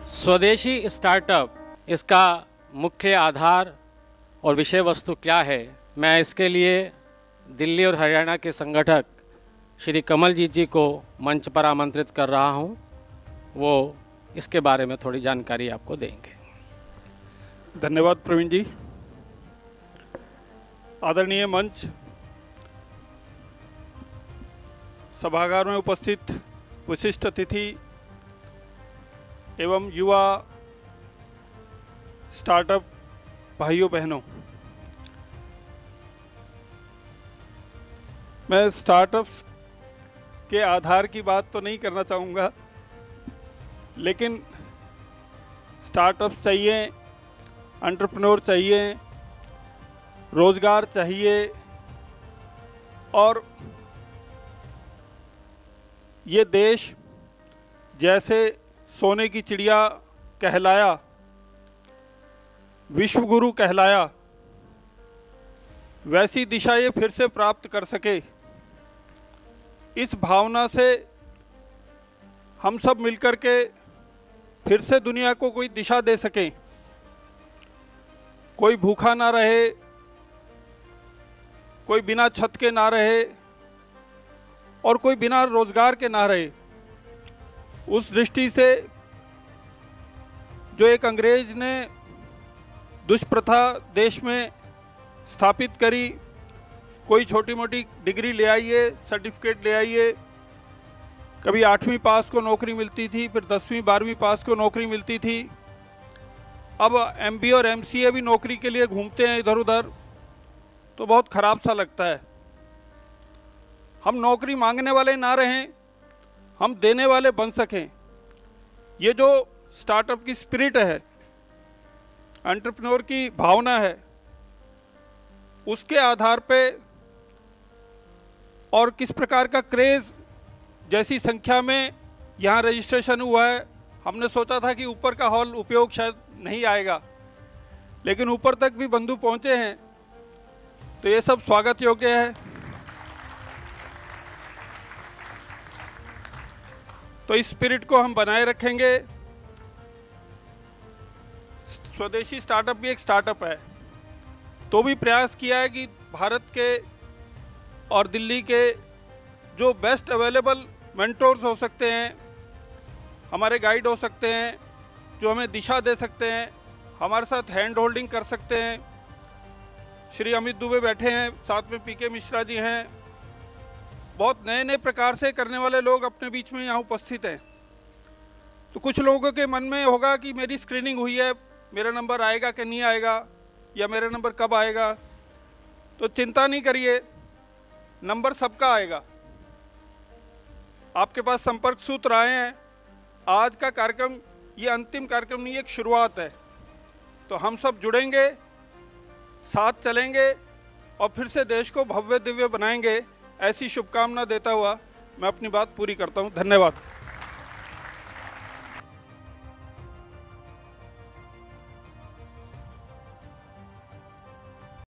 स्वदेशी स्टार्टअप, इसका मुख्य आधार और विषय वस्तु क्या है, मैं इसके लिए दिल्ली और हरियाणा के संगठक श्री कमल जीत जी को मंच पर आमंत्रित कर रहा हूं। वो इसके बारे में थोड़ी जानकारी आपको देंगे। धन्यवाद प्रवीण जी। आदरणीय मंच, सभागार में उपस्थित विशिष्ट अतिथि एवं युवा स्टार्टअप भाइयों बहनों, मैं स्टार्टअप्स के आधार की बात तो नहीं करना चाहूँगा, लेकिन स्टार्टअप्स चाहिए, एंटरप्रेन्योर चाहिए, रोजगार चाहिए और ये देश जैसे सोने की चिड़िया कहलाया, विश्वगुरु कहलाया, वैसी दिशा ये फिर से प्राप्त कर सके, इस भावना से हम सब मिलकर के फिर से दुनिया को कोई दिशा दे सकें, कोई भूखा ना रहे, कोई बिना छत के ना रहे और कोई बिना रोजगार के ना रहे। उस दृष्टि से जो एक अंग्रेज ने दुष्प्रथा देश में स्थापित करी, कोई छोटी मोटी डिग्री ले आइए, सर्टिफिकेट ले आइए, कभी 8वीं पास को नौकरी मिलती थी, फिर 10वीं 12वीं पास को नौकरी मिलती थी, अब MBA और MCA भी नौकरी के लिए घूमते हैं इधर उधर, तो बहुत खराब सा लगता है। हम नौकरी मांगने वाले ना रहें, हम देने वाले बन सकें। ये जो स्टार्टअप की स्पिरिट है, एंटरप्रेन्योर की भावना है, उसके आधार पे और किस प्रकार का क्रेज जैसी संख्या में यहाँ रजिस्ट्रेशन हुआ है, हमने सोचा था कि ऊपर का हॉल उपयोग शायद नहीं आएगा, लेकिन ऊपर तक भी बंधु पहुँचे हैं, तो ये सब स्वागत योग्य है। तो इस स्पिरिट को हम बनाए रखेंगे। स्वदेशी स्टार्टअप भी एक स्टार्टअप है, तो भी प्रयास किया है कि भारत के और दिल्ली के जो बेस्ट अवेलेबल मेंटोर्स हो सकते हैं, हमारे गाइड हो सकते हैं, जो हमें दिशा दे सकते हैं, हमारे साथ हैंड होल्डिंग कर सकते हैं। श्री अमित दुबे बैठे हैं, साथ में PK मिश्रा जी हैं, बहुत नए नए प्रकार से करने वाले लोग अपने बीच में यहाँ उपस्थित हैं। तो कुछ लोगों के मन में होगा कि मेरी स्क्रीनिंग हुई है, मेरा नंबर आएगा कि नहीं आएगा, या मेरा नंबर कब आएगा। तो चिंता नहीं करिए, नंबर सबका आएगा। आपके पास संपर्क सूत्र आए हैं। आज का कार्यक्रम ये अंतिम कार्यक्रम नहीं, एक शुरुआत है। तो हम सब जुड़ेंगे, साथ चलेंगे और फिर से देश को भव्य दिव्य बनाएंगे। ऐसी शुभकामना देता हुआ मैं अपनी बात पूरी करता हूं। धन्यवाद।